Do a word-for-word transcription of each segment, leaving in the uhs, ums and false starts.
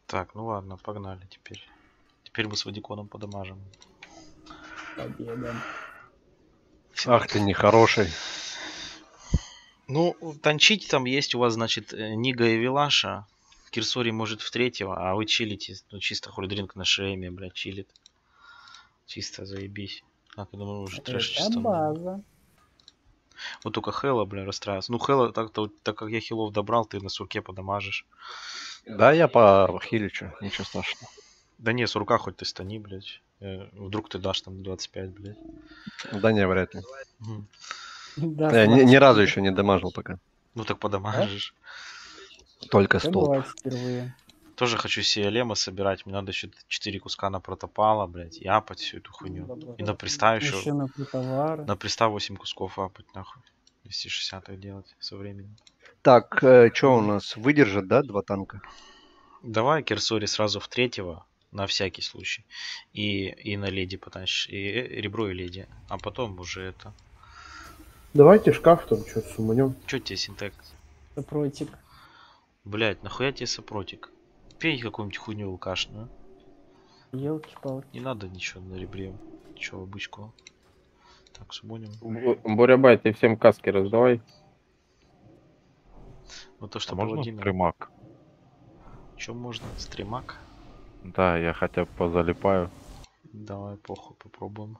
Так, ну ладно, погнали теперь. Теперь мы с Вадиконом подамажим. Победа. Ах ты нехороший. Ну, танчить там есть у вас, значит, Нига и Вилаша. Кирсори может в третьего, а вы чилите. Ну, чисто хольдринг на шейме, блядь, чилит. Чисто заебись. Так, я думаю, уже трэш Это чисто. база. Вот только Хэлла, бля, расстраивается. Ну, Хэлла, так, -то, так как я хилов добрал, ты на сурке подамажишь. Да, я по хиличу, ничего страшного. Да не, сурка хоть ты стани, блядь. Э, вдруг ты дашь там двадцать пять, блядь. Да не, вряд ли. Угу. Да, Я ни, ни разу еще не дамажил пока. Ну так подамажишь. Только это столб. бывает впервые. Тоже хочу себе лема собирать. Мне надо еще четыре куска на протопала, блядь, и апать всю эту хуйню. Добро. И на пристав еще. Еще на товары. На пристав восемь кусков апать, нахуй. двести шестьдесят так делать со временем. Так, э, что у нас? Выдержат, да, два танка? Давай Керсори сразу в третьего, на всякий случай. И, и на леди потащишь. И ребро и леди. А потом уже это. Давайте шкаф там что-то суманем. Че тебе синтек? Против. Блять, нахуя тебе сопротик? Пей какую-нибудь хуйню алкашную. Елки-палки. Не надо ничего на ребре. Че, обычку. Так, сумоним. Бурябай, ты всем каски раздавай. Ну то, что А можно паладина. стримак? Че можно? Стримак? Да, я хотя бы позалипаю. Давай, похуй, попробуем.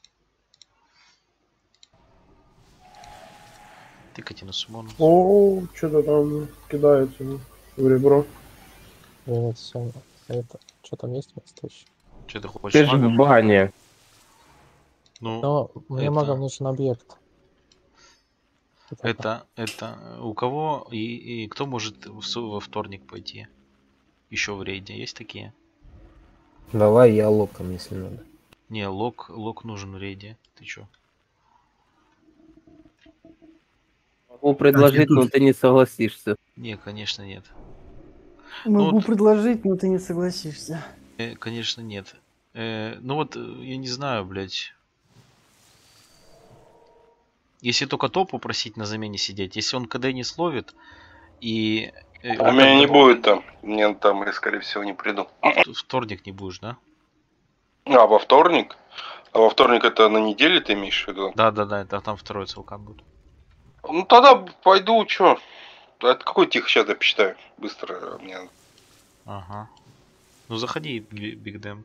Тыкайте на сумон. О, что-то там кидается в ребро. Нет, все. Это. Что там есть у нас еще? Че ты Ты хочешь ж в магом? бане. Ну, Но мне это- магам нужен объект. это, это у кого и, и кто может в су- во вторник пойти? Еще в рейде есть такие? Давай я локом, если надо. Не, лок, лок нужен в рейде. Ты чё? Могу предложить, тут. но ты не согласишься. Не, конечно нет. Могу вот- предложить, но ты не согласишься. Э, конечно нет. Э, ну вот, э, я не знаю, блядь. Если только топу просить на замене сидеть, если он КД не словит и... э, У вот меня не тогда будет там. Мне там я, скорее всего, не приду. в- Вторник не будешь, да? А, во вторник? А во вторник это на неделе ты имеешь в виду? Да, да, да, это там второй целкан будет. Ну тогда пойду, чё? Это какой тихо сейчас я посчитаю? Быстро мне. Ага. Ну заходи, Би- Биг Дэм.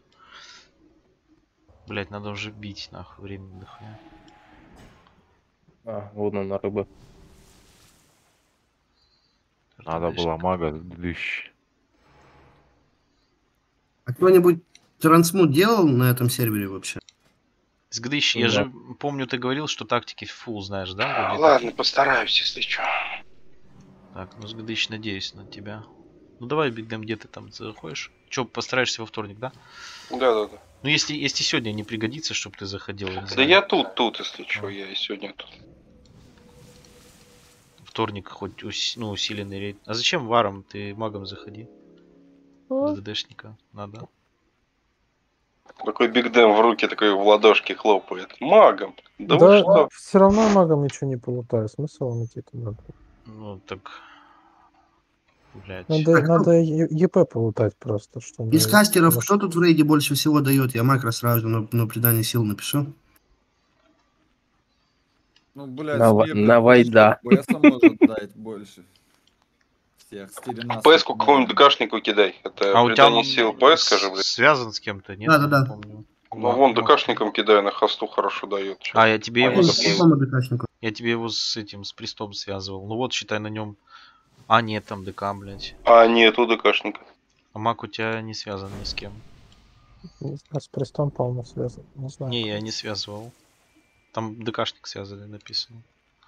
Блять, надо уже бить, нахуй, времени дохуя. А, вон она, рыба. Надо было мага двищ. А кто-нибудь трансмут делал на этом сервере вообще? Сгдыщ, я Да. же помню, ты говорил, что тактики фул знаешь, да? вроде? Ладно, постараюсь, если что. Так, ну Сгдыщ, надеюсь на тебя. Ну давай, Биг Дэм, где ты там заходишь? Че, постараешься во вторник, да? Да, да, да. Ну если, если сегодня не пригодится, чтобы ты заходил, я не Да знаю. я тут, тут, если что, я и сегодня тут. Вторник хоть ус- ну, усиленный рейд. А зачем варом? Ты магом заходи. О. ДДшника надо. Такой Биг Дэм в руки, такой в ладошки хлопает. Магом. Да, вы Да, что? все равно магам ничего не полутаю. Смысл вам идти туда? Ну так... Блять. Надо, А кто- надо Е- ЕП полутать просто. Что Из мы- кастеров потому кто тут в рейде больше всего дает? Я макро сразу на, на придание сил напишу. Ну, блядь, На ва- Спирт на вайда. ПС может дать больше. Всех, стерена. ПС-ку какому-нибудь ДКшнику кидай. Это А у тебя придание сил ПС, скажи, блядь. связан с кем-то, нет? Да-да-да. Не помню. Ну вон ДКшником кидай, на хосту хорошо дает. Чё. А, я тебе его Они с... такие- Какому ДКшнику? Я тебе его с этим, с пристом связывал. Ну вот, считай, на нем... А, нет, там ДК, блядь. А, нету ДКшника. А маг у тебя не связан ни с кем. Не знаю, с престом, по-моему, связан. Не знаю. Не, я не связывал. Там ДКшник связали, написано.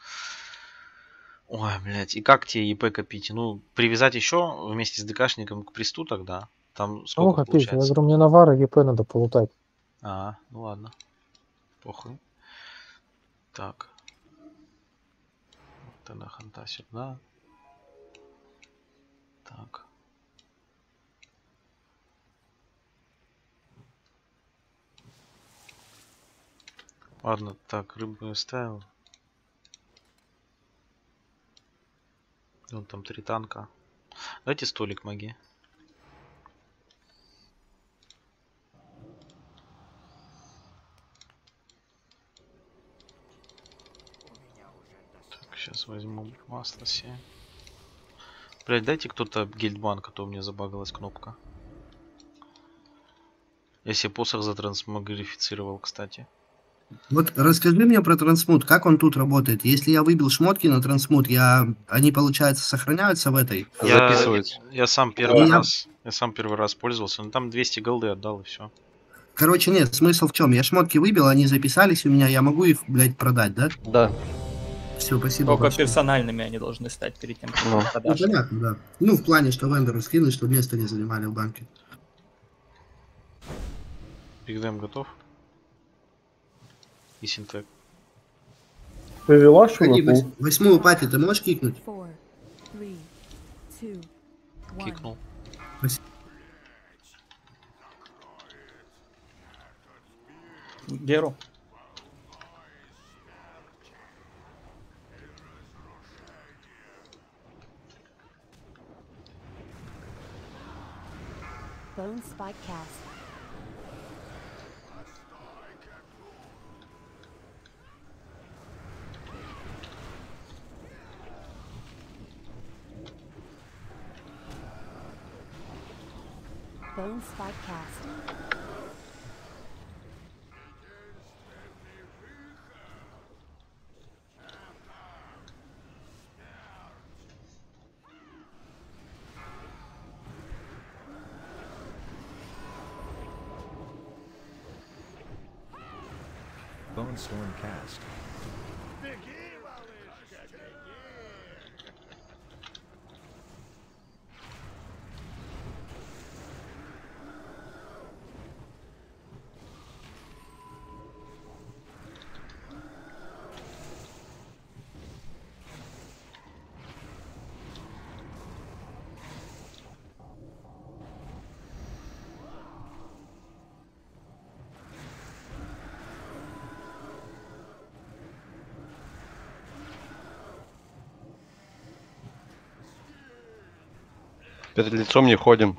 Ой, блядь, и как тебе ЕП копить? Ну, привязать еще вместе с ДКшником к присту тогда? Там Ну, сколько копить. Я получается? говорю, мне на вара ЕП надо полутать. А, ну ладно. Похуй. Так. Тогда ханта сюда. Так. Ладно, так, рыбу я ставил. Вон там три танка. Дайте столик маги. Сейчас возьму масло себе. Блять, дайте кто-то гильдбанк, а то у меня забагалась кнопка. Я себе посох затрансмогрифицировал, кстати. Вот расскажи мне про трансмут, как он тут работает. Если я выбил шмотки на трансмут, я... они, получается, сохраняются в этой? Я, Записывается. я сам первый Я- раз, я сам первый раз пользовался, но там двести голды отдал и все. Короче, нет, смысл в чем? Я шмотки выбил, они записались у меня, я могу их, блядь, продать, да? Да. Все, спасибо. Только большое. персональными они должны стать перед тем, как Ну. их Ну, продашь. понятно, да. Ну, в плане, что вендору скинуть, чтобы место не занимали в банке. Бигдэм готов? И синтек. Ты Вилашу Ходи, напал? вось- восьмую пати ты можешь кикнуть? Кикнул. Геру. Bone spike cast. Bone spike cast. Bone storm cast. Перед лицом не ходим.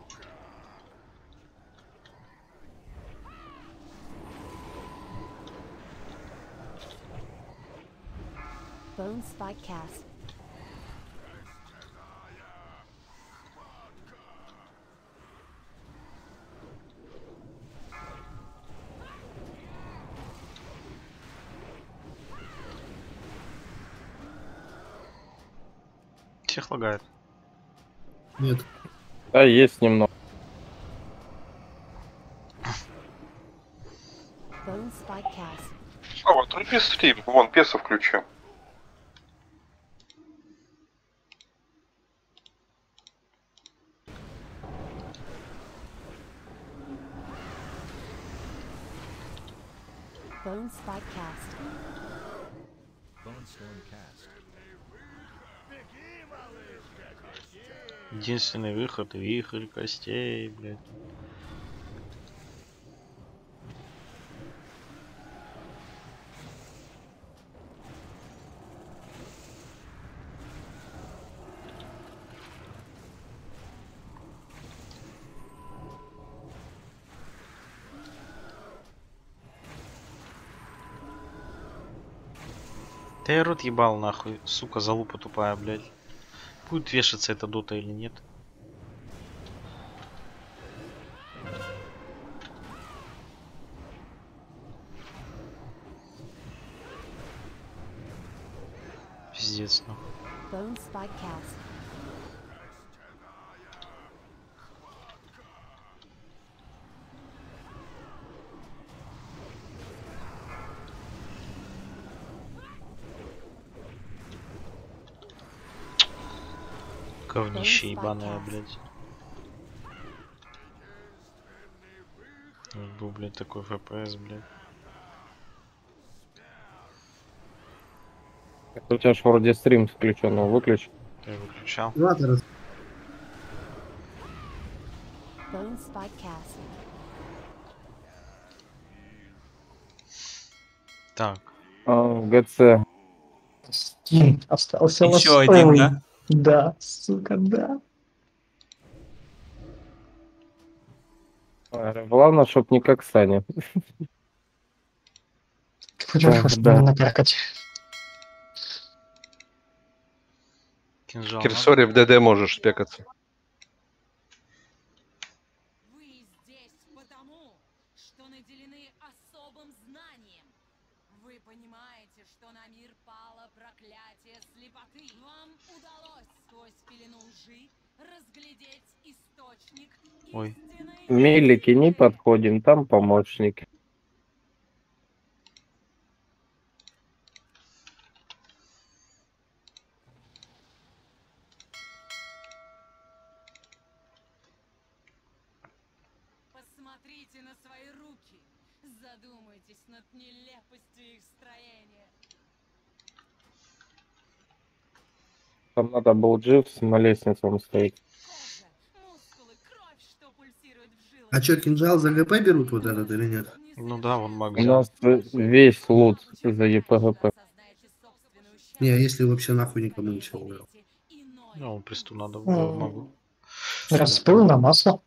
Bone spike cast. Всех лагает. Нет. Да, есть немного. Bone spike cast. Слава, отруби стрим. Вон, песо включу. Bone spike cast. Bone storm cast. Единственный выход — вихрь костей, блядь. Да я рот ебал нахуй, сука, залупа тупая, блядь. Будет вешаться эта дота или нет? Пиздец, ну. Bone spike cast. Говнище ебаное, блядь. Вот был, блядь, такой эф пи эс, блядь. У тебя же вроде стрим включен, но выключи. Я выключал. Ладно, раз- Bone spike cast. Так. А, ГЦ. Скин остался Еще ластовый. один, да? Да, сука, да. А, Главное, чтоб не как Саня. Хорошо, Так, что да. не накакать. Кинжал Кирсори в ДД можешь спекаться. Вы здесь потому, что наделены особым знанием. Вы понимаете, что на мир пало проклятие слепоты. Вам удалось сквозь пелену лжи разглядеть источник Ой. истины. Милики не подходим, там помощники. Посмотрите на свои руки. Задумайтесь над нелепостью их строения. Там надо был Дживс на лестнице он стоит. Кожа, мускулы, кровь, что пульсирует в жилах. А что, кинжал за ГП берут вот этот или нет? Ну да, вон маг У взял. нас э, весь лут за ЕПГП. Не, а если вообще нахуй никому ничего не дал? Ну, престу надо было М. магу. Распыл на масло.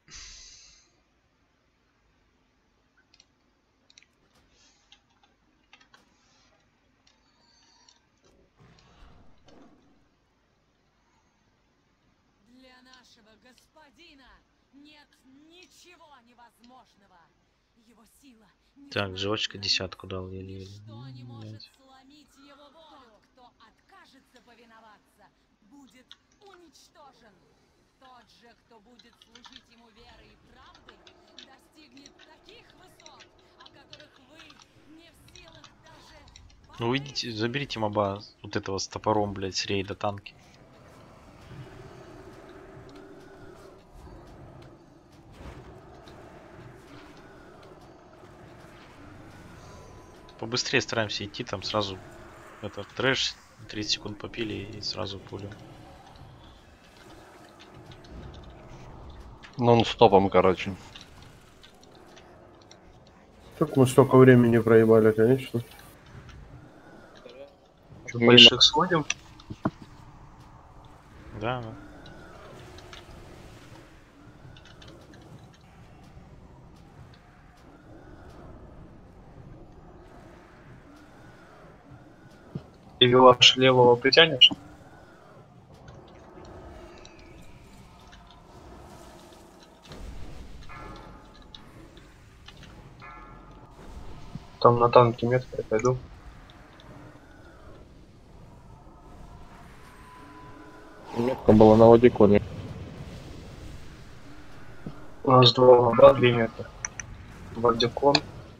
Для нашего господина нет ничего невозможного. Его сила. Так, жвачка десятку дал еле-еле. Ничто не М, может блядь. сломить его волю. Тот, кто откажется повиноваться, будет уничтожен. Тот же, кто будет служить ему верой и правдой, достигнет таких высот, о которых вы не в силах даже... Ну идите, заберите моба вот этого с топором, блядь, с рейда танки. Побыстрее стараемся идти, там сразу это трэш, тридцать секунд попили и сразу пулю. Нон-стопом, короче. Как мы столько времени проебали, конечно. Мимо. Больших сводим? Да, да. Ты Вилаш левого притянешь? Там на танке метка, я пойду. Метка была на Вадиконе. У нас два моба, две метки. Вардикон.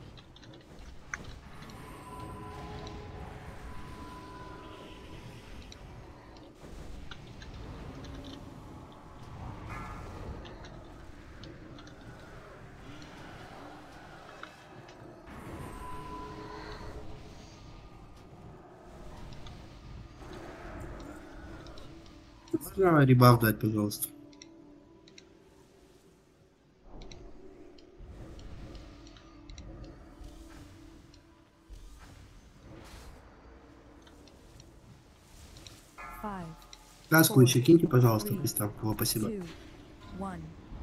Можно ребаф дать, пожалуйста? Five, Каску еще киньте, пожалуйста, приставку. Во, спасибо. two, one.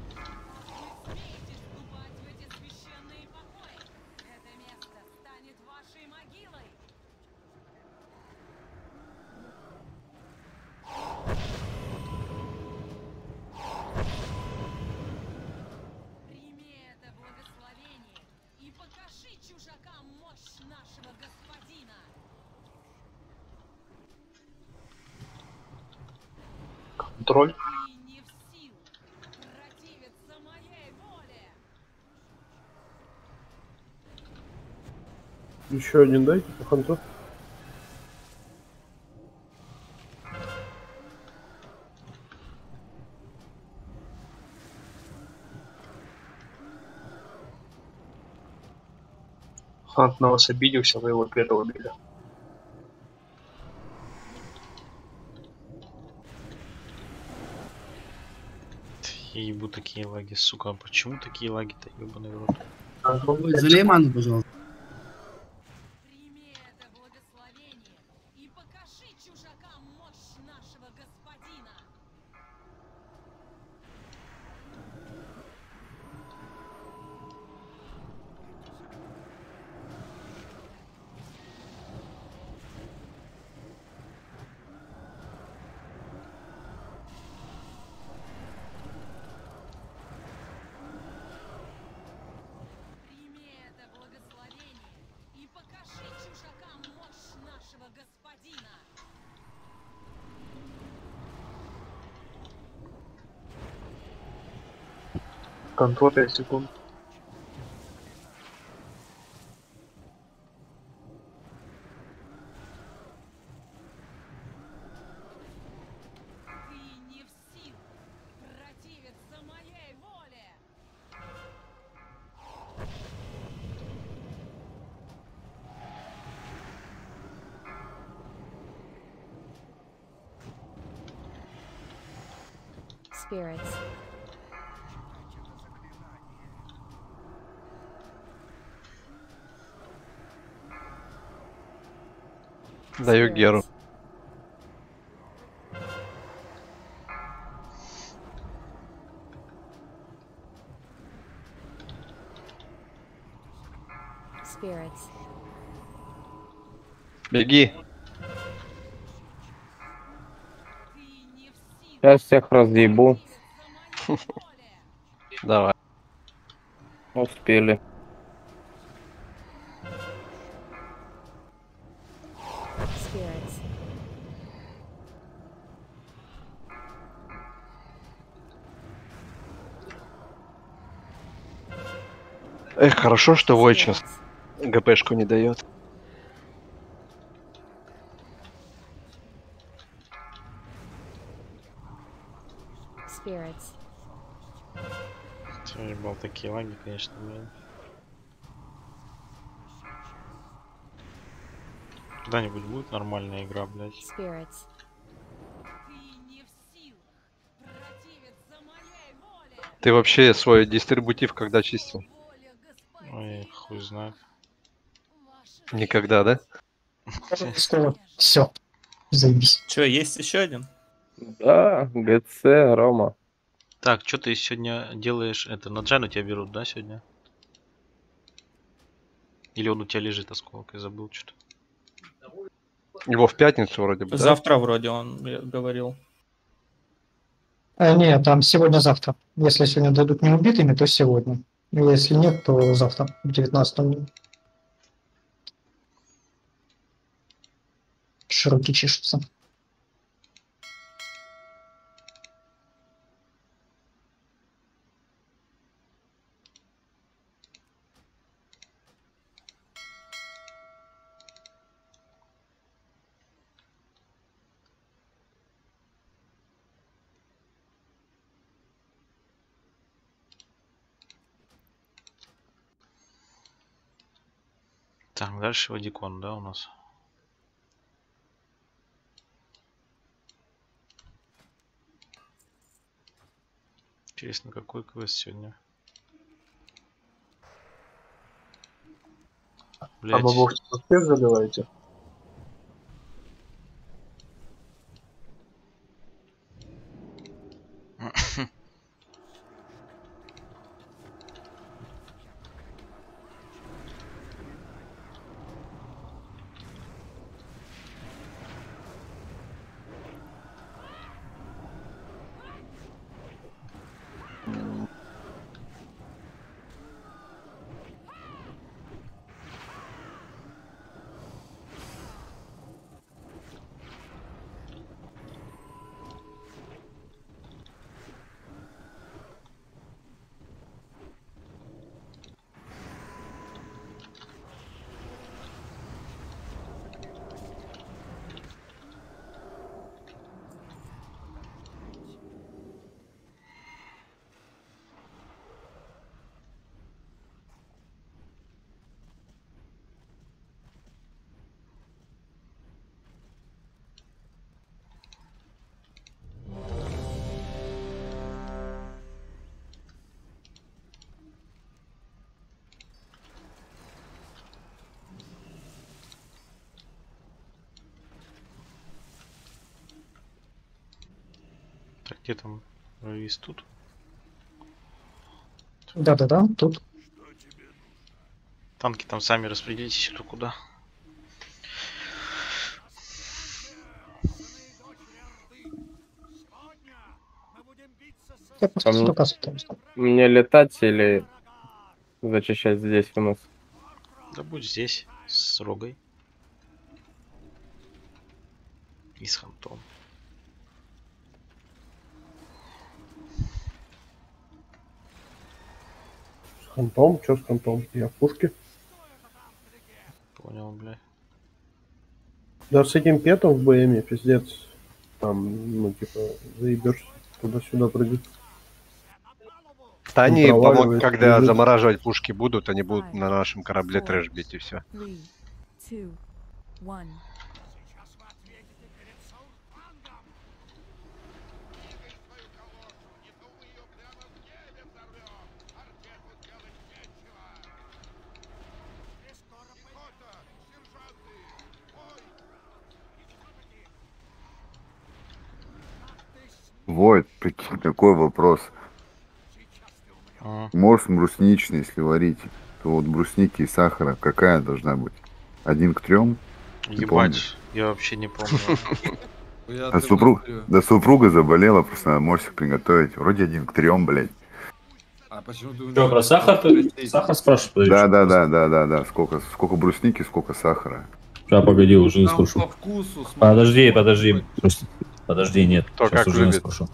Это место станет вашей могилой. Прими это благословение и покажи чужакам мощь нашего господина. Контроль. Ты не в силах противиться моей воле. Еще один дайте по ханту. Хант на вас обиделся, вы его первого убили. Ебу такие лаги, сука. Почему такие лаги-то, ебаный в рот? Залей ману, пожалуйста. Прими это благословение и покажи чужакам мощь нашего господина. Контор секунд. Ты не в силах противиться моей воле. Spirits. Даю Геру. Spirits. Беги. Сейчас всех разъебу. Давай. Успели. Spirits. Эх, хорошо, что Вой сейчас ГПшку не дает. Spirits. Я ебал такие лаги, конечно, блин. Когда-нибудь будет нормальная игра, блядь. Spirits. Ты вообще свой дистрибутив когда чистил? Ой, хуй знает. Никогда, да? Все. Заебись. Че, есть еще один? Да, ГЦ, Рома. Так, что ты сегодня делаешь? Это на Джану тебя берут, да, сегодня? Или он у тебя лежит, осколок, я забыл что-то. Его в пятницу вроде бы, да? Завтра вроде он говорил. А, нет, там сегодня-завтра. Если сегодня дадут неубитыми, то сегодня. Если нет, то завтра, в девятнадцатом. Широки чешутся. Так, дальше Вадикон, да, у нас? Интересно, какой квест сегодня? А бабов успех заливаете? Так, где там Равис тут? Да-да-да, тут. Танки там сами распределитесь, кто куда. Я просто Там- столько осталось. Мне летать или зачищать здесь у нас? Да будь здесь, с Рогой. И с Хантом. Контом? Чё с контом? Я в пушке. Понял, бля. Да с этим петом в БМе пиздец. Там, ну, типа, заебешься туда-сюда прыгать. Да они, по-моему, Проваливает, когда лежит. замораживать пушки будут, они будут на нашем корабле трэш бить и все. Three, two, one. Войт, прикинь, такой вопрос. А. Морс брусничный, если варить, то вот брусники и сахара какая должна быть? Один к трем? Ебать, я вообще не помню. Да, супруг... да супруга заболела, просто надо морсик приготовить. Вроде один к трем, блядь. А почему ты... Что, про сахар ты? Сахар спрашиваешь? Да, да, да, да, да, да. Сколько, сколько брусники, сколько сахара. Сейчас, погоди, уже не Там спрошу. по вкусу, смотри. Подожди, подожди. Просто... Подожди, нет. Кто Сейчас как уже не любит. спрошу.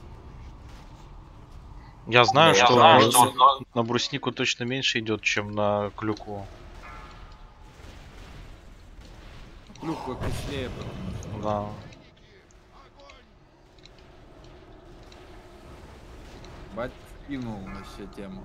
Я знаю, Я что, знаю, на, что- на бруснику точно меньше идет, чем на клюкву. Клюква кислее, потому что... Да. Бать кинул вообще тему.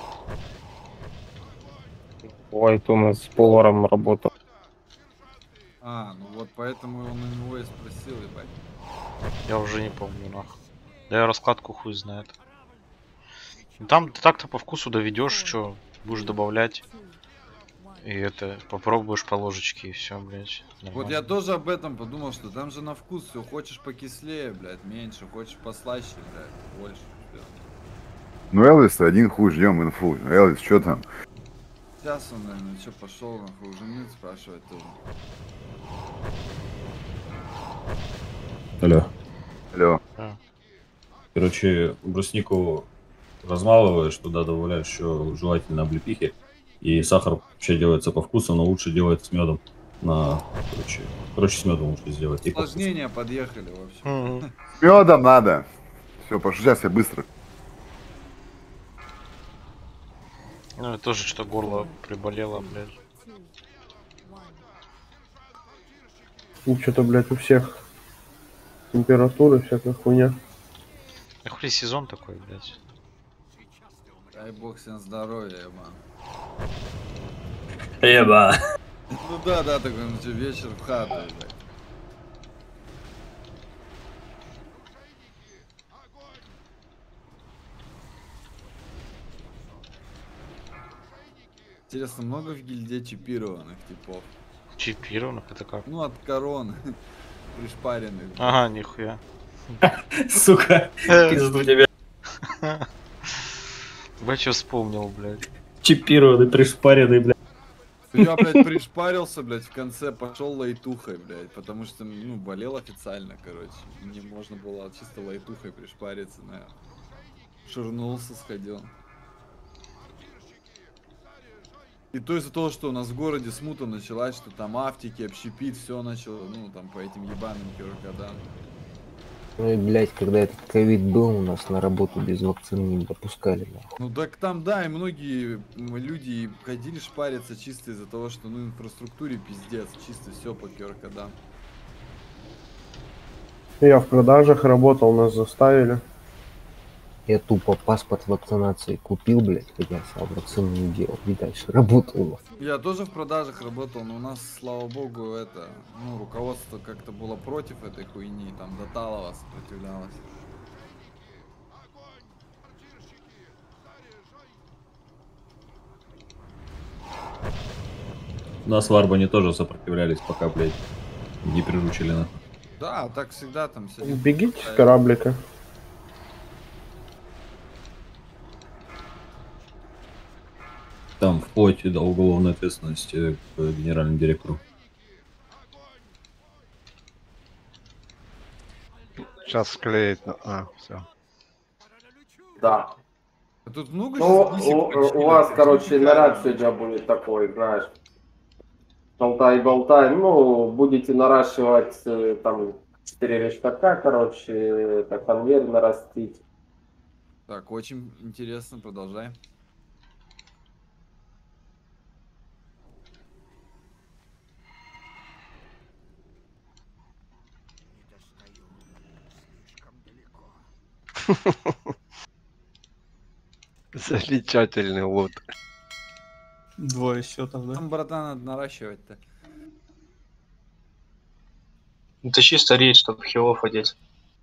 Войт у нас с поваром работал. А, ну вот поэтому он у него и спросил, ебать. Я уже не помню, нахуй. Да я раскладку хуй знает. И там ты так-то по вкусу доведешь, что будешь добавлять. И это, попробуешь по ложечке и все, блядь. Вот нормально. я тоже об этом подумал, что там же на вкус все. Хочешь покислее, блядь, меньше. Хочешь послаще, блядь, больше. Всё. Ну, Элвис, один хуй, ждем инфу. Элвис, что там? Сейчас он, наверное, что пошел, нахуй, уже нет спрашивать тоже. Алло. Алло. Короче, бруснику размалываешь, туда добавляешь еще желательно облепихи. И сахар вообще делается по вкусу, но лучше делать с медом. На, короче, короче, с медом лучше сделать. И по вкусу. Усложнения подъехали, в общем. Медом надо. Все, пошли, сейчас я быстро. Ну, и тоже что горло приболело, блядь. Ну, что-то, блядь, у всех температуры, всякая хуйня. А хули сезон такой, блядь. Дай бог всем здоровья, еба. Еба. Ну да, да, такой, ну что, вечер в хату, блядь. Интересно, много в гильдии чипированных типов? Чипированных, это как? Ну, от короны. Пришпаренных. Ага, нихуя. Сука, пизду тебя. Бля, что вспомнил, блядь. Чипированный, пришпаренный, блядь. Я, блядь, пришпарился, блядь, в конце пошел лайтухой, блядь, потому что, ну, болел официально, короче. Мне можно было чисто лайтухой пришпариться, наверное. Шурнулся, сходил. И то из-за того, что у нас в городе смута началась, что там автики, общепит, все начало, ну, там, по этим ебаным кирокодам. Ну и, блядь, когда этот ковид был, у нас на работу без вакцины не допускали, нахуй. Ну так там, да, и многие м, люди ходили шпариться чисто из-за того, что, ну, инфраструктуре пиздец, чисто все по кирокодам. Я в продажах работал, нас заставили. Я тупо паспорт вакцинации купил, блядь, хотя сам вакцину не делал. И дальше работал. Я тоже в продажах работал, но у нас, слава богу, это, ну, руководство как-то было против этой хуйни, там Доталова сопротивлялось. У нас в Арбане тоже сопротивлялись, пока, блядь, не приручили на. Да, так всегда там сидит. Бегите с кораблика. Там вплоть до уголовной ответственности к генеральному директору. Сейчас склеит. А, все. Да. А тут много Ну, сисек у, почти, у вас, так, короче, нифига наряд не сегодня будет такой, знаешь. Болтай-болтай. Ну, будете наращивать э, там четыре рештака, короче, это конвейер нарастить. Так, очень интересно, продолжай. Замечательный лот. Двое счетов, да? Там, братан, надо наращивать-то. Это чисто рейд, чтобы хилов одеть.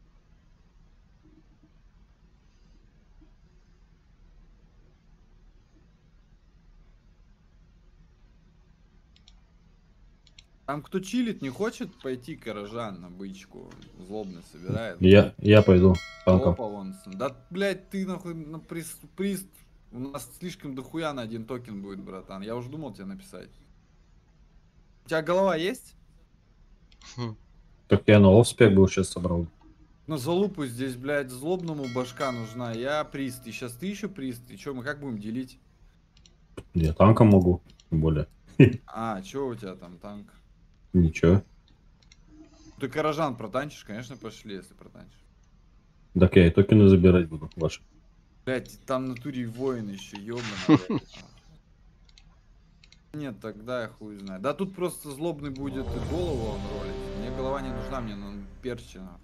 Там кто чилит, не хочет пойти Каражан на бычку. Злобный собирает. Я, я пойду танком. Опа, вон. Да, блядь, ты нахуй на прист, прист. У нас слишком дохуя на один токен будет, братан. Я уже думал тебе написать. У тебя голова есть? Хм. Так я на офспек был, сейчас собрал. Ну залупу здесь, блядь, злобному башка нужна. Я прист. И сейчас ты еще прист. И что, мы как будем делить? Я танком могу, тем более. А, что у тебя там, танк? Ничего. Ты Каражан протанчишь, конечно, пошли, если протанчишь. Так я и токены забирать буду, ваши. Блять, там на туре воин еще, ёбаный. Нет, тогда я хуй знаю. Да тут просто злобный будет и голову он ролить. Мне голова не нужна, мне ну, перчина.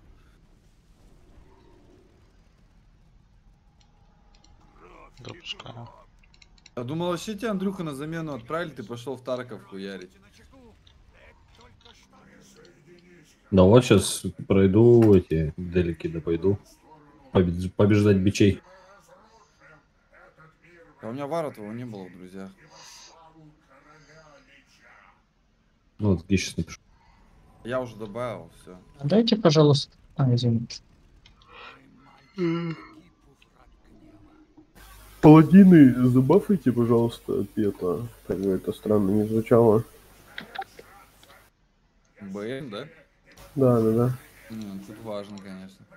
Допускаю. Я думал, вообще тебя Андрюха на замену отправили, ты пошел в Тарков хуярить. Да вот сейчас пройду эти делики, да пойду побеж- побеждать бичей. А у меня вара твоего не было в друзьях. Ну вот я сейчас напишу. Я уже добавил, все. Дайте, пожалуйста. А, извините. Паладины, забафайте, пожалуйста, Пета. Как бы это странно не звучало. БМ, да? Да, да, да. Не, тут важно, конечно.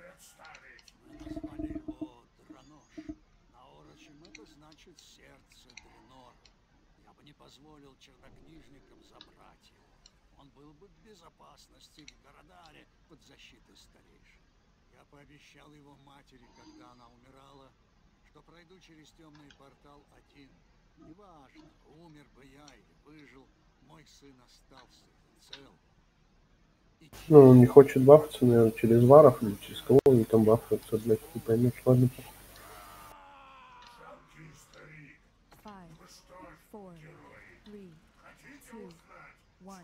Я бы не позволил чернокнижникам забрать его. Он был бы в безопасности в Городаре под защитой старейшин. Я пообещал его матери, когда она умирала, что пройду через темный портал один. Неважно, умер бы я или выжил, мой сын остался цел. Ну, он не хочет бафаться, наверное, через варов или через кого они там бафаются, блядь, не поймешь, ладно. Five, four, three, two, one.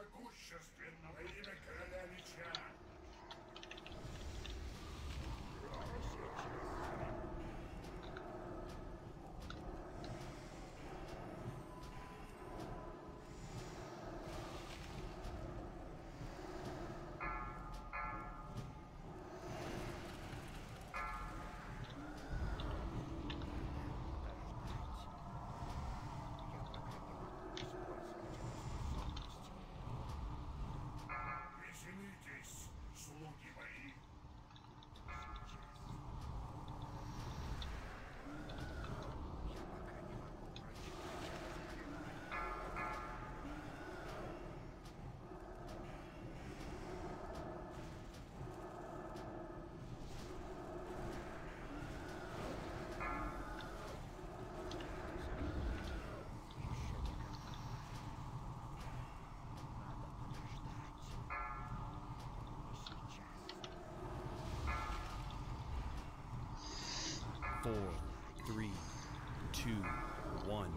Four, three, two, one.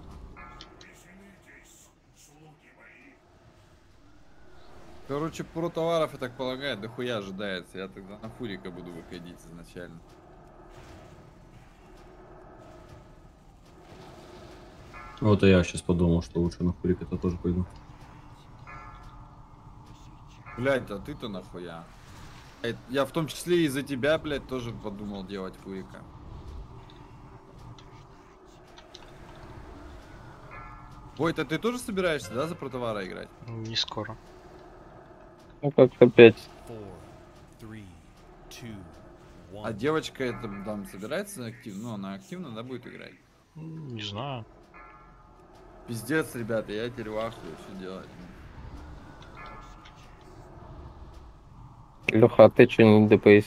Короче, про товаров, я так полагаю, дохуя ожидается. Я тогда на фурика буду выходить изначально. Вот и я сейчас подумал, что лучше на фурик это тоже пойду. Блять, а ты-то нахуя? Я в том числе из-за тебя, блять, тоже подумал делать фурика. Ой, это ты тоже собираешься, да, за протовара играть? Не скоро. Ну как опять. А девочка это там собирается активно? Ну, она активно, да, будет играть? Не знаю. Пиздец, ребята, я теперь в ахуе, что делать? Леха, а ты что не ДПС?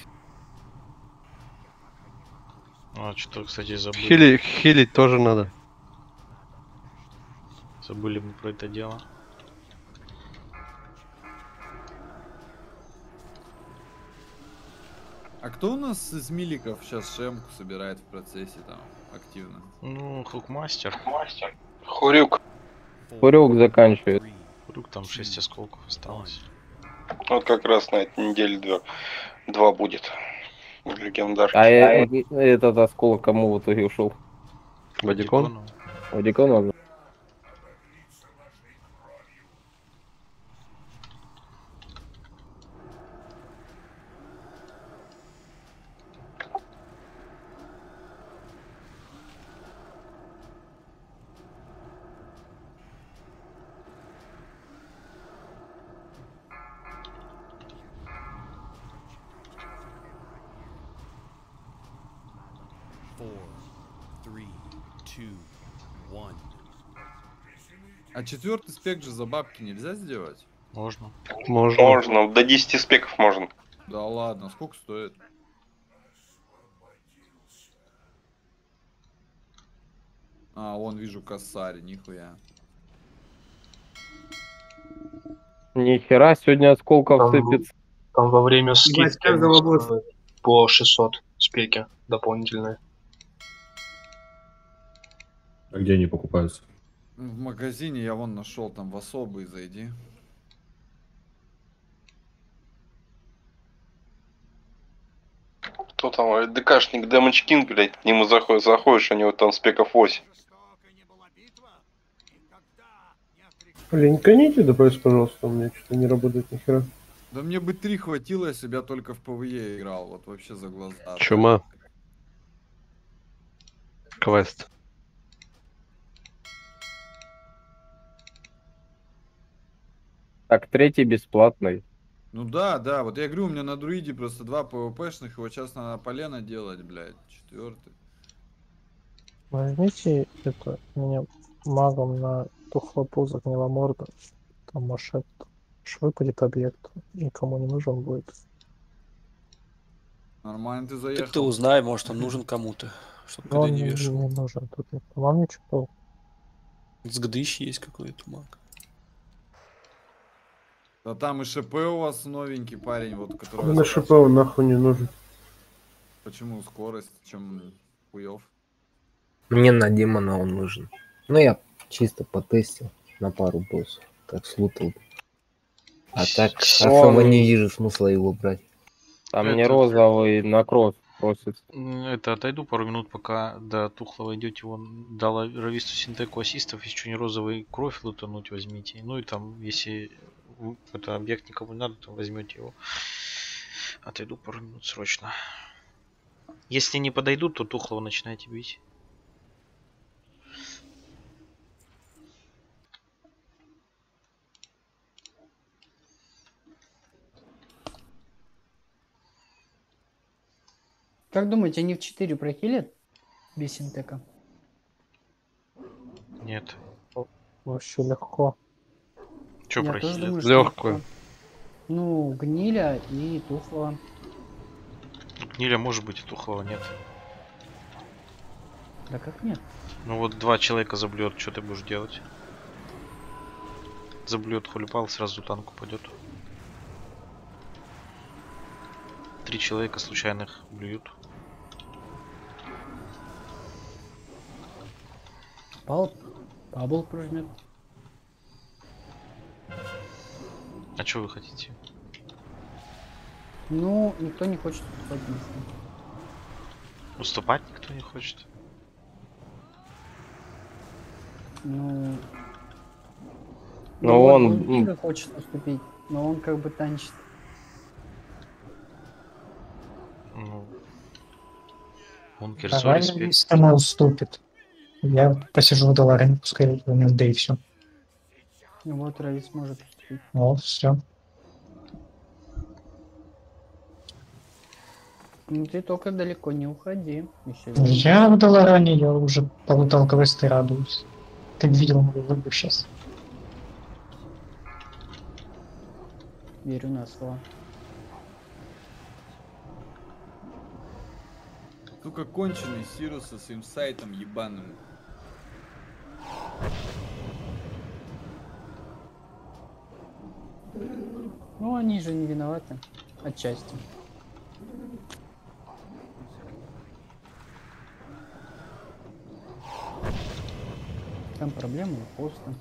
А, что-то, кстати, забыли. Хили, хилить тоже надо. Забыли мы про это дело. А кто у нас из миликов сейчас шемку собирает в процессе там активно? Ну, хукмастер. Мастер. Хурюк. Хурюк заканчивает. Хурюк там шесть осколков осталось. Вот как раз на этой неделе два, два будет. Легендарки. А э- э- этот осколок кому в итоге ушел? Вадикон? Вадикон? А четвертый спек же за бабки нельзя сделать? Можно. Можно. Можно. До десяти спеков можно. Да ладно, сколько стоит? А, вон вижу косарь, нихуя. Нихера, сегодня осколков Там, сыпется. там во время Ебать, скидки каждого босса. стоит по шестьсот спеки дополнительные. А где они покупаются? В магазине я вон нашел, там в особый зайди. Кто там? ДКшник Damage King, блядь, к нему заходишь, заходишь, у него там спеков восемь. Блин, коните ДПС, пожалуйста, у меня что-то не работает нихера. Да мне бы три хватило, если бы я только в ПВЕ играл. Вот вообще за глаза. Чума. Квест. Так, третий бесплатный. Ну да, да, вот я говорю, у меня на друиде просто два ПВПшных, и вот сейчас надо полено делать, блядь, четвертый. Возьмите это, меня магом на тухлопуза гниломорда. Там может выпадет объект. Никому не нужен будет. Нормально ты заехал. Так ты узнай, может он нужен кому-то, чтобы Но когда он не не, вешал. не нужен. Тут вам ничего. Сгдыщ есть какой-то маг. Да там и ШП у вас новенький парень, вот который... На ШП он нахуй не нужен. Почему скорость, чем хуев? Мне на демона он нужен. Ну, я чисто потестил на пару боссов. Так слутал. А так особо не вижу смысла его брать. Там Это- не розовый на кросс просит. М, Это отойду пару минут, пока до тухлого идете. Вон дала Рависту Синтеку ассистов, если что не розовый кровь лутануть возьмите. Ну и там, если в- это объект никому не надо, то возьмете его. Отойду пару минут срочно. Если не подойдут, то тухлого начинайте бить. Как думаете, они в четыре прохилят без синтека? Нет. Вообще легко. Че Я тоже прохилят? думаю, что Легкую. легко. Ну, гниля и тухлого. Гниля может быть, и тухлого нет. Да как нет? Ну вот два человека заблюет, что ты будешь делать? Заблюет хулипал, сразу танку пойдет. Три человека случайных блюют. Пал, Пабл прожмет. А что вы хотите? Ну, никто не хочет уступать место. Уступать никто не хочет. Ну... Ну, вот он- Лига хочет уступить, но он как бы танчит. Ну, он Давай Керсори спек. Равистому уступит. Я посижу в долларе, пускай у него, да и все. Ну вот Равис может уступить. Вот, все. Ну ты только далеко не уходи. Еще Я в долларане, я уже полутал квесты, радуюсь. Ты видел мою выбор сейчас. верю на слово. Сука, конченый Сирус со своим сайтом ебаным. Ну они же не виноваты. Отчасти. там проблемы, просто.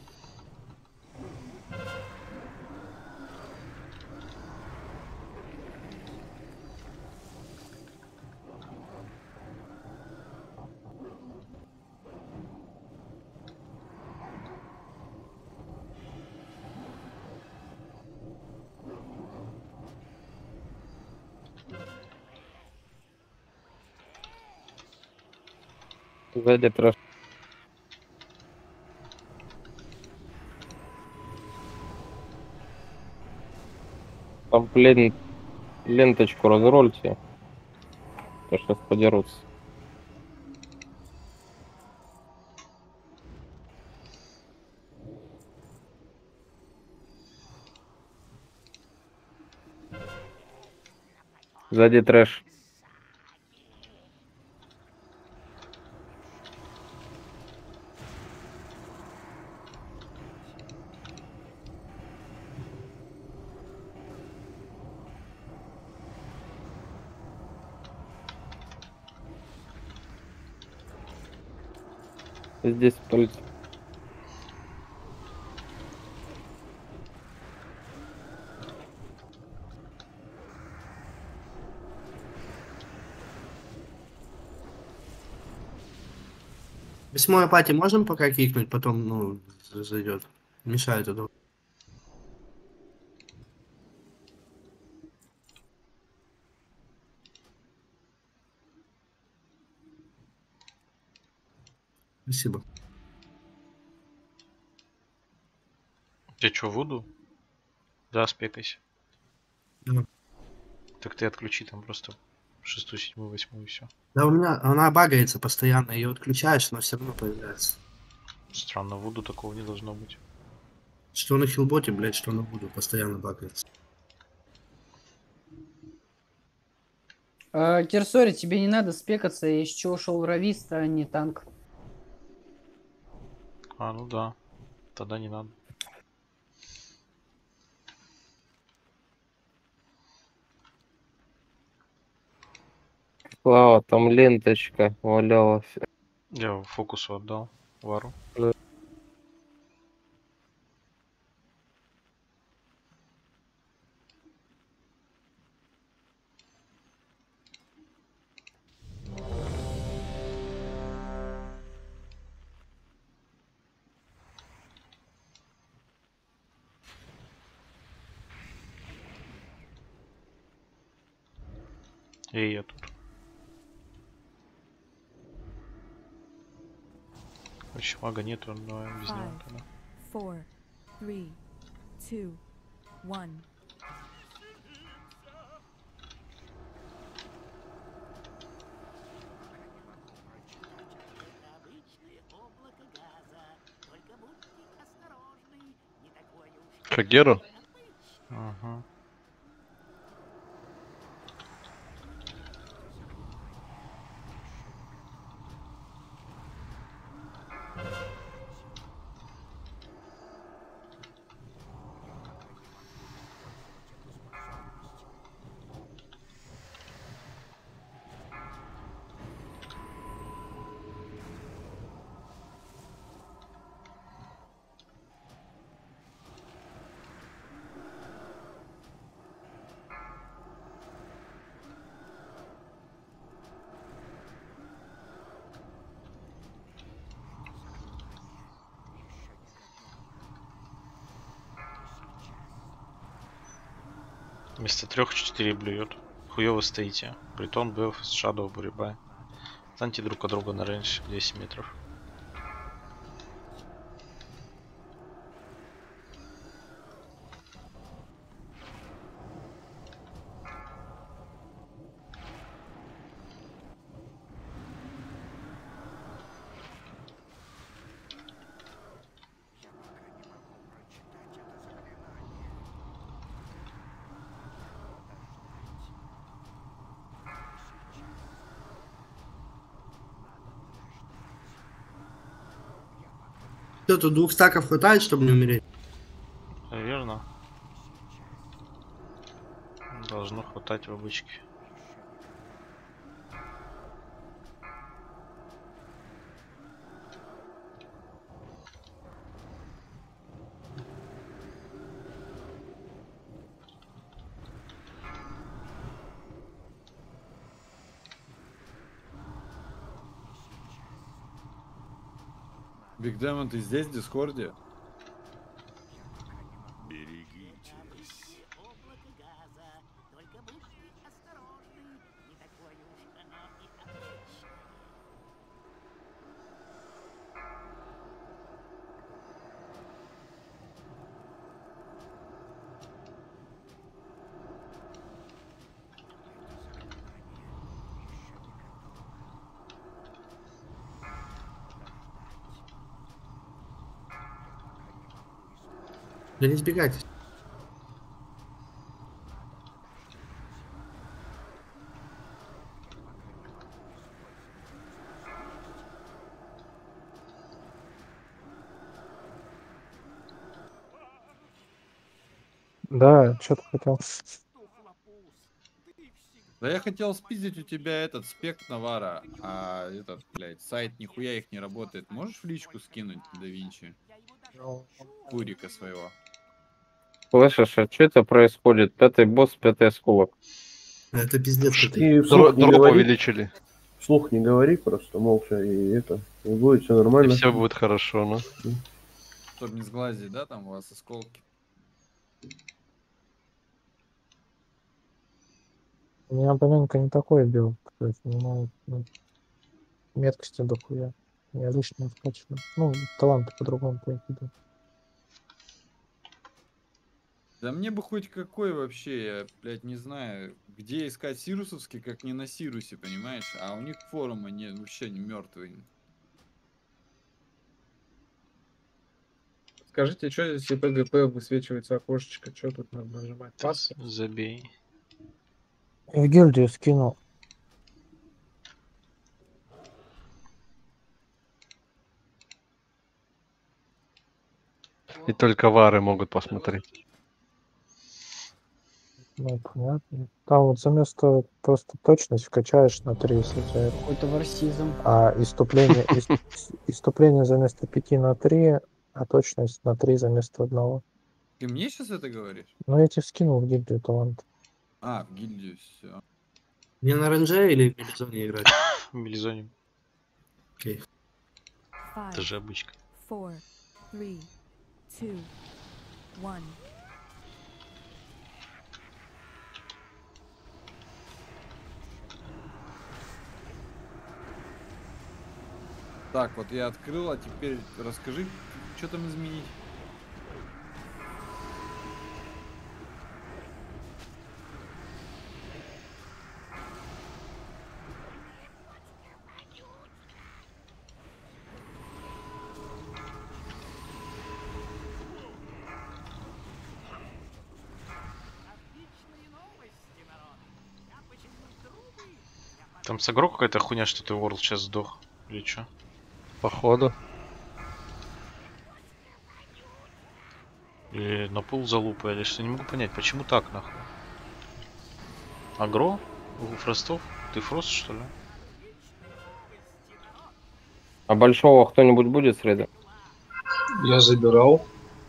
Сзади трэш. Там плен... ленточку разрольте. То сейчас подерутся. Сзади трэш. Здесь полетит. Восьмой апати можем пока кикнуть, потом, ну, зайдет. Мешает это. Спасибо. Ты чё, Вуду? Да, спекайся. Да. Так ты отключи там просто шестую, седьмую, восьмую и все. Да у меня она багается постоянно, ее отключаешь, но все равно появляется. Странно, Вуду такого не должно быть. Что на хилботе, блядь, что на Вуду, постоянно багается. А, Кирсори, тебе не надо спекаться, из чего ушел Равист, а не танк. А, ну да. Тогда не надо. Слава, там ленточка валялась. Я фокусу отдал. Вару. Да. И я тут. Короче, мага нету, но без него Five, тогда. four, three, two, one. Хагеру? Ага. Вместо трех четыре блюет. Хуёво стоите. Бритон, Белф, Шадоу, Бурибай. Станьте друг от друга на рейндж десять метров. Что, тут двух стаков хватает, чтобы не умереть? Наверно. Должно хватать в обычке. Биг Демон, ты здесь, в Дискорде? Да не сбегайтесь. Да, что ты хотел? Да я хотел спиздить у тебя этот спект Навара, а этот, блядь, сайт нихуя их не работает. Можешь в личку скинуть, Да Винчи? Курика своего. Слышишь, а что это происходит? Пятый босс, пятый осколок. Это пиздец. И вслух не Дроп говори. увеличили. Вслух не говори, просто молча, и это, и будет все нормально. И все будет хорошо, ну. Чтоб не сглазить, да, там у вас осколки. У меня абонентка не такой билд, то есть у меня ну, меткости дохуя. Я лишнее скачиваю. Ну, таланты по-другому пойду. Да мне бы хоть какой вообще, я, блядь, не знаю, где искать сирусовский, как не на Сирусе, понимаешь? А у них форумы не, вообще не мертвые. Скажите, что если пэ гэ пэ высвечивается окошечко, что тут надо нажимать? Пас? Забей. В гильдию скинул. И только вары могут посмотреть. Ну, понятно. Там вот за место просто точность вкачаешь на три, если у тебя... Какой-то варсизм. А иступление, ис- иступление за место пяти на три, а точность на три за место одного. Ты мне сейчас это говоришь? Ну, я тебе скинул в гильдию талант. А, в гильдию, все. Мне на РНЖ или в Мелизоне играть? В Мелизоне. Окей. Это же обычка. Four, three, two, one. Так, вот я открыл, а теперь расскажи, что там изменить. Там с агро какая-то хуйня, что ты World сейчас сдох. Или чё? Походу. Или на пул залупа, или что, не могу понять, почему так нахуй. Агро? У фростов? Ты фрост, что ли? А большого кто-нибудь будет с рейда? Я забирал.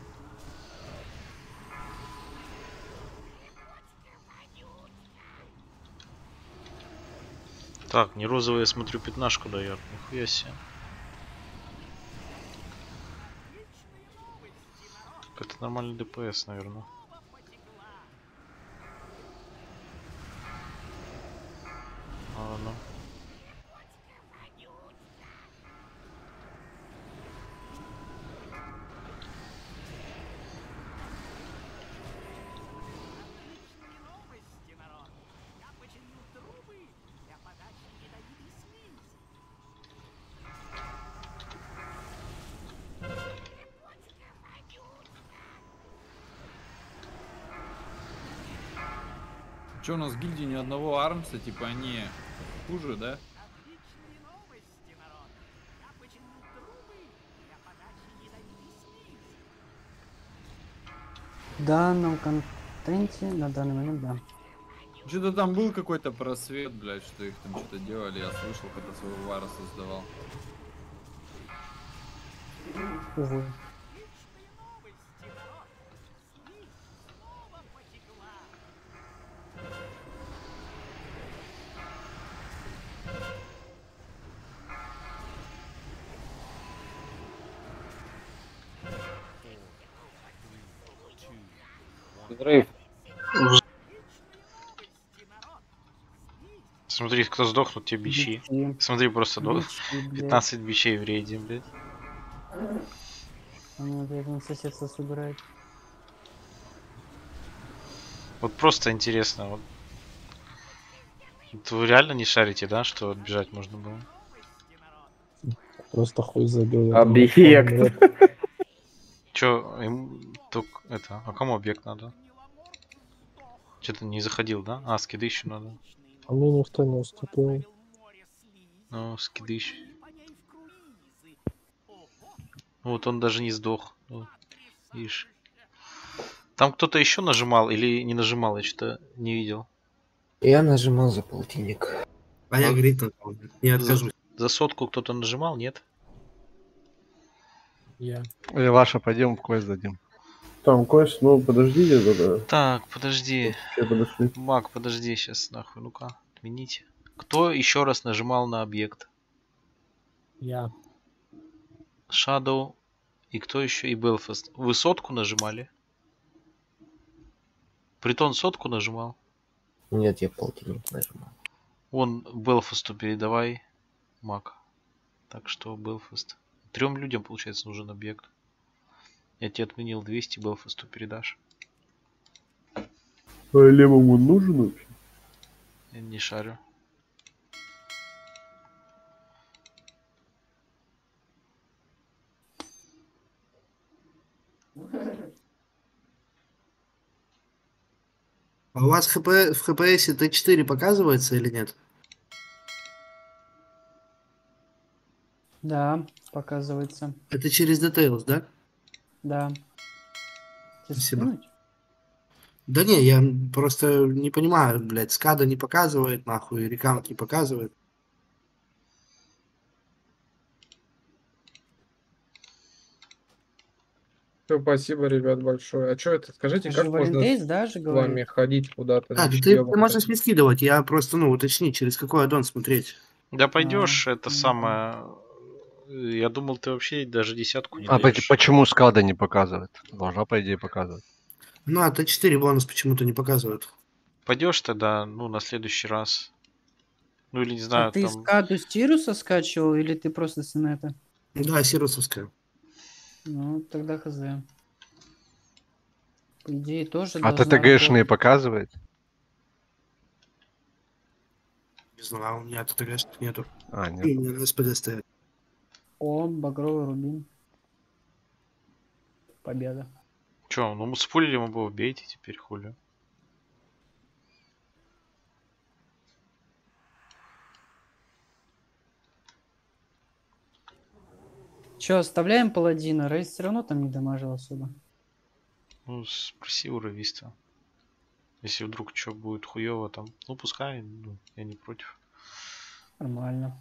Так, не розовый, я смотрю, пятнашку дает. Нихуя себе. Это нормальный ДПС, наверное. Ладно. Че у нас в гильдии ни одного армса, типа они хуже, да? В данном контенте на данный момент, да. Что-то там был какой-то просвет, блядь, что их там что-то делали. Я слышал, когда своего вара создавал. Увы. Взрыв. Смотри, кто сдохнут, те бичи. Бичи. Смотри, просто до... Бичи, блядь. пятнадцать бичей в рейде, блядь. Он опять на соседство собирает. Вот просто интересно, вот. Вот вы реально не шарите, да, что отбежать можно было? Просто хуй забил. Объект. Чё, им только это, а кому объект надо? Что-то не заходил, да? А, скиды еще надо. А мне никто не уступил. Ну, скиды еще. Вот он даже не сдох. Вот, видишь. Там кто-то еще нажимал или не нажимал, я что-то не видел. Я нажимал за полтинник. А я, говорит, не откажусь. За, за сотку кто-то нажимал, нет? Я. Ой, Ваша, пойдем в квест дадим. Там квест, ну подождите тогда. Так, подожди. Все подошли. Маг, подожди сейчас, нахуй, ну-ка, отмените. Кто еще раз нажимал на объект? Я. Shadow. И кто еще? И Belfast. Вы сотку нажимали? Притон сотку нажимал? Нет, я полтинник нажимал. Вон Белфасту передавай, маг. Так что Белфаст. Трем людям, получается, нужен объект. Я тебе отменил двести, Белфасту передашь. А левому нужен вообще? Я не шарю. А у вас хп, в эф пи эс Т четыре показывается или нет? Да, показывается. Это через Details, да? Да. Тебе Спасибо. скинуть? Да не, я просто не понимаю, блядь, скада не показывает, нахуй, рекаунт не показывает. Всё, спасибо, ребят, большое. А что это? Скажите, Это как же можно Валентейс, с да, же с говорит? вами ходить куда-то? А, не ты, ты шлемом можешь ходить? не скидывать, я просто, ну, уточни, через какой аддон смотреть. Да пойдешь, это самое. Я думал, ты вообще даже десятку не А даешь. почему скада не показывает? Должна, по идее, показывать. Ну, а Т четыре бонус почему-то не показывает. Пойдешь тогда, ну, на следующий раз. Ну или не знаю, А ты там. скаду с Тируса скачивал или ты просто с инета? Да, сирусовская. Ну, тогда хз. По идее, тоже А должна ТТГшные работать. показывает? Не знаю, у меня ТТГшных нету. А, нет. У меня на СПД стоят. О, багровый рубин. Победа. Че, ну мы спулили его, бейте теперь, хули. Че, оставляем паладина? Рейс все равно там не дамажил особо. Ну, спроси у Рависта. Если вдруг что будет хуево там, ну пускай, ну, я не против. Нормально.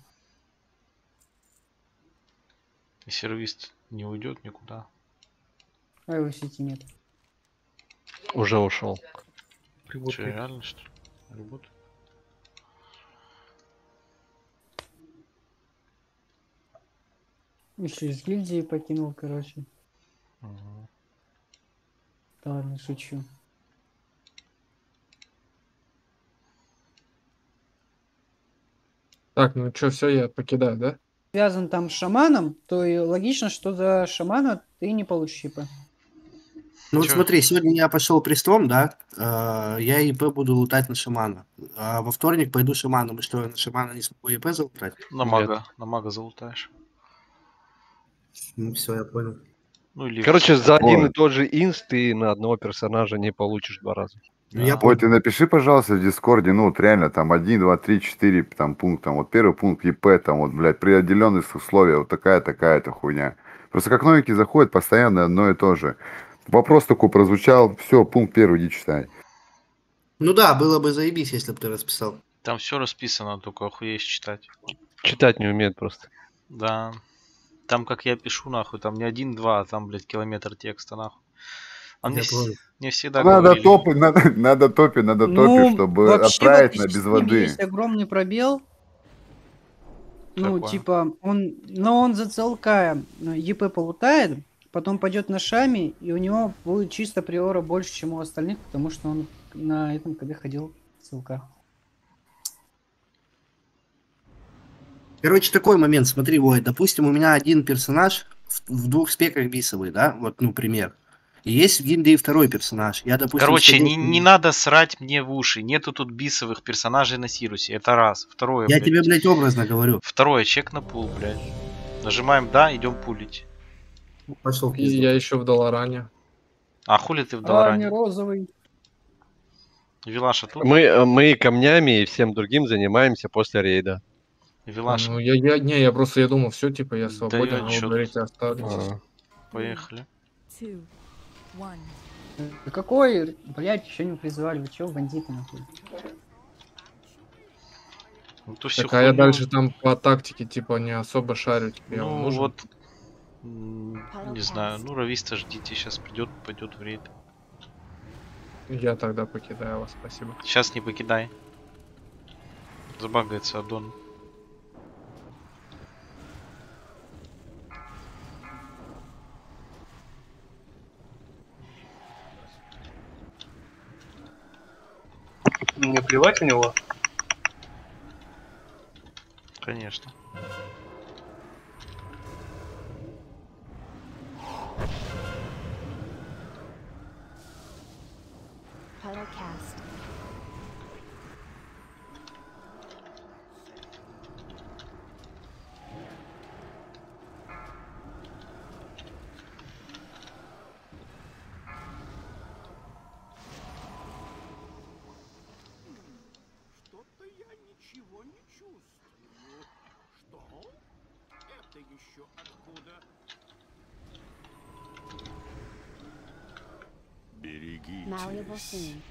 Если Равист не уйдет никуда. А его в сети нет. Уже ушел. Что, реально что ли? Работает? Еще из гильдии покинул, короче. Угу. Да ладно, шучу. Так, ну что, все, я покидаю, да? Связан там с шаманом, то и логично, что за шамана ты не получишь ИП. Ну вот Чё? смотри, сегодня я пошел престом, да, э, я ИП буду лутать на шамана. А во вторник пойду шаманом, и что, я на шамана не смогу ИП залутать? На мага, на мага залутаешь. Ну все, я понял. Ну или. Короче, за один Ой. и тот же инст ты на одного персонажа не получишь два раза. Ну, я Ой, понял. ты напиши, пожалуйста, в Дискорде, ну, вот реально, там, один, два, три, четыре, там, пункт, там, вот первый пункт ЕП, там, вот, блядь, при определенных условиях, вот такая, такая-то хуйня. Просто как новенький заходит, постоянно одно и то же. Вопрос такой прозвучал, все, пункт первый, иди читай. Ну да, было бы заебись, если бы ты расписал. Там все расписано, только охуеешь читать. Читать не умеет просто. Да. Там как я пишу, нахуй, там не один-два, а там, блядь, километр текста, нахуй. А мне, Я с- понял. мне всегда Надо говорили. топы, надо, надо топи, надо топи, Ну, чтобы вообще в отправить этой на без системе воды. есть огромный пробел. Ну, Какой? типа, он, но он за целка ЕП полутает, потом пойдет на Шами, и у него будет чисто приора больше, чем у остальных, потому что он на этом КД ходил в ссылках. Короче, такой момент, смотри, Вой, допустим, у меня один персонаж в, в двух спеках бисовый, да, вот, ну, пример. И есть в гильдии второй персонаж. Я, допустим, Короче, сходил не, с ним- не надо срать мне в уши. Нету тут бисовых персонажей на Сирусе. Это раз. Второе, Я блядь. тебе, блядь, образно говорю. Второе, чек на пул, блядь. Нажимаем да, идем пулить. Пошел. И я еще в Долоране. А хули ты в А, не Долоране? розовый. Вилаша тут? Мы, э, мы камнями и всем другим занимаемся после рейда. А, Вилаша. ну, я, я, не, я просто я думал, все, типа, я Да свободен, я а чё вы говорите, останетесь. А. Поехали. Two, one. Да какой, блядь, еще не призвали, вы чё, бандиты, нахуй? Ну, то всю Так, а я хуйню- дальше там по тактике, типа, не особо шарю, типа, я вам Ну нужен? вот, м, не знаю, ну Рависта ждите, сейчас придет, пойдет в рейд. Я тогда покидаю вас, спасибо. Сейчас не покидай. Забагается аддон. Мне плевать у него. Конечно. Pyrocast. Что-то я ничего не чувствую. Что? Это еще откуда? Malleable soon.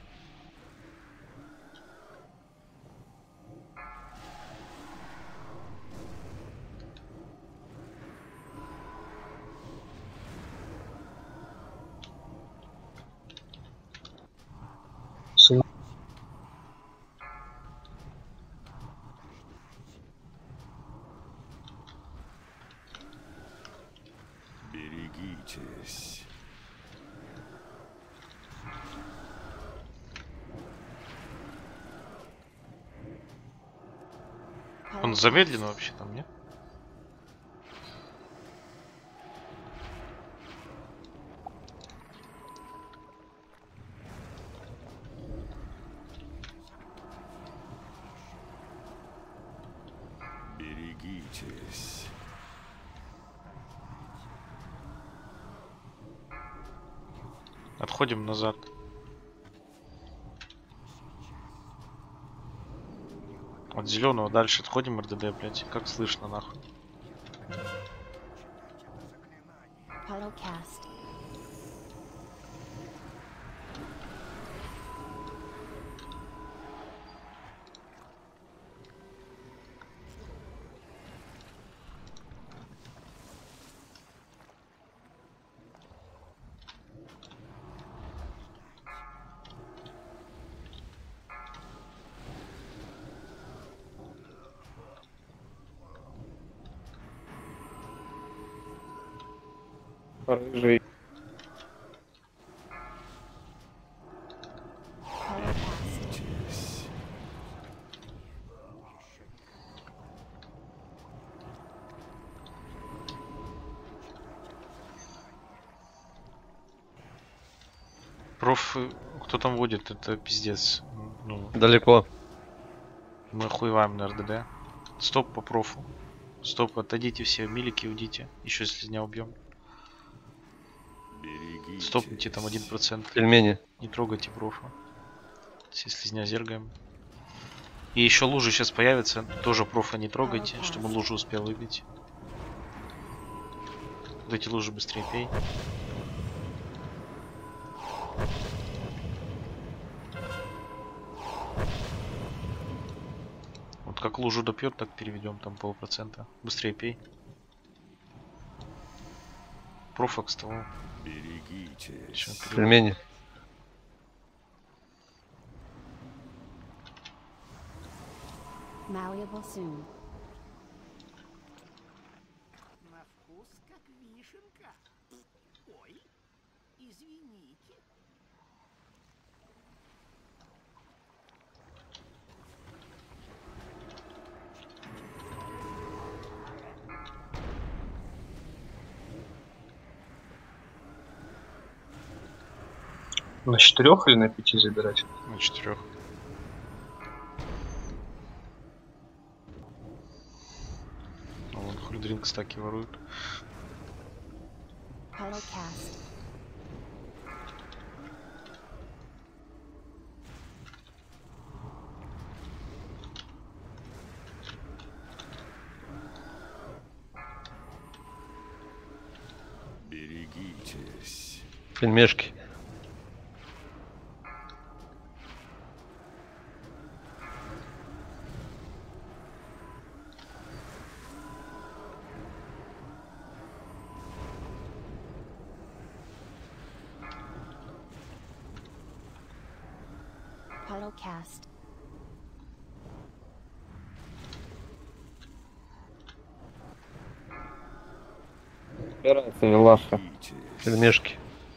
Берегитесь. Он замедленно вообще там, нет? Берегитесь. Отходим назад. От зеленого дальше отходим, РДД, блядь. Как слышно, нахуй. Pyrocast. Рыжий. Проф, э, кто там водит, это пиздец. Ну, Далеко. мы охуеваем на РДД. Стоп по профу. Стоп, отойдите все, милики уйдите. Еще слизня убьем. Стопните там один процент. Пельмени. Не трогайте профа. Все слизня зергаем. И еще лужи сейчас появятся. Тоже профа не трогайте, чтобы лужу успел выбить. Вот эти лужи быстрее пей. Вот как лужу допьет, так переведем там полпроцента. Быстрее пей. Профа к столу. Берегитесь. Пельмени. Malleable soon. На вкус как вишенка. Ой, извините. На четырех или на пяти забирать? На четырех. А вон Хульдринг стаки ворует. Title cast. Берегитесь. Пельмешки. Title cast. Собирается Вилаша. Пельмешки.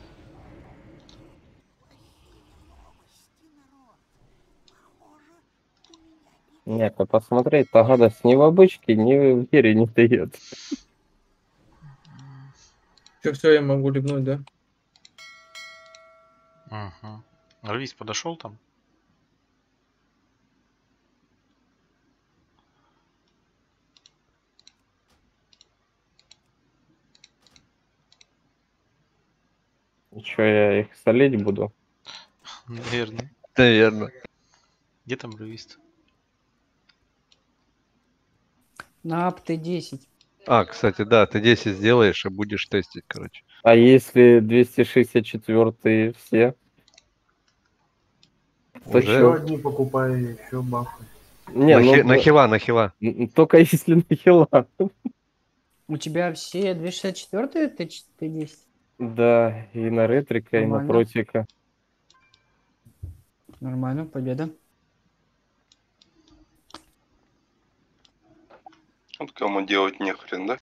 Нет, а посмотреть, та гадость ни в обычке, ни в мире не дает. Все, все, я могу ливнуть, да? Ага. Рвись подошел там? Че, я их солить буду? Наверное. Наверное. Где там рвист? На ап Т десять. А, кстати, да, ты десять сделаешь и будешь тестить, короче. А если двести шестьдесят четыре все? То Уже? Еще чё? одни покупай, еще бафы. Не, на, ну, хи- на хила, на хила. н- только если на хила. У тебя все двести шестьдесят четыре Т десять? Да, и на ретрика, и на Нормально. протика. Нормально, победа. Вот кому делать нехрен, да?